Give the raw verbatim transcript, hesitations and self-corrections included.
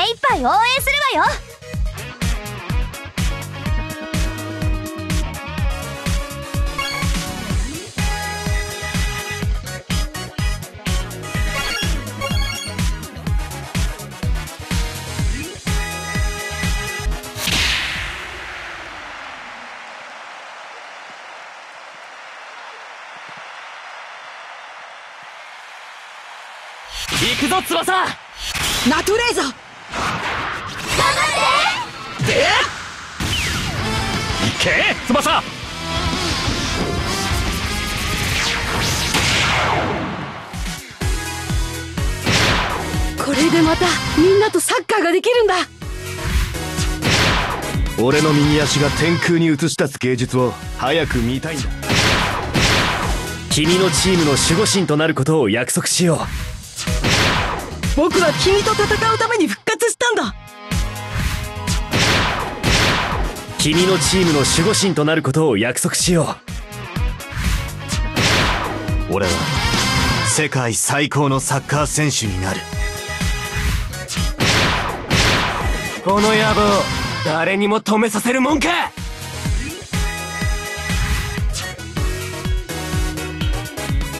一杯応援するわよ。 行くぞ翼。 ナトレーザー、頑張ってでいけ翼。 これでまたみんなとサッカーができるんだ。 俺の右足が天空に映し出す芸術を早く見たいんだ。 君のチームの守護神となることを約束しよう。 僕は君と戦うために復活したんだ。 君のチームの守護神となることを約束しよう。俺は世界最高のサッカー選手になる。 この野望、誰にも止めさせるもんか。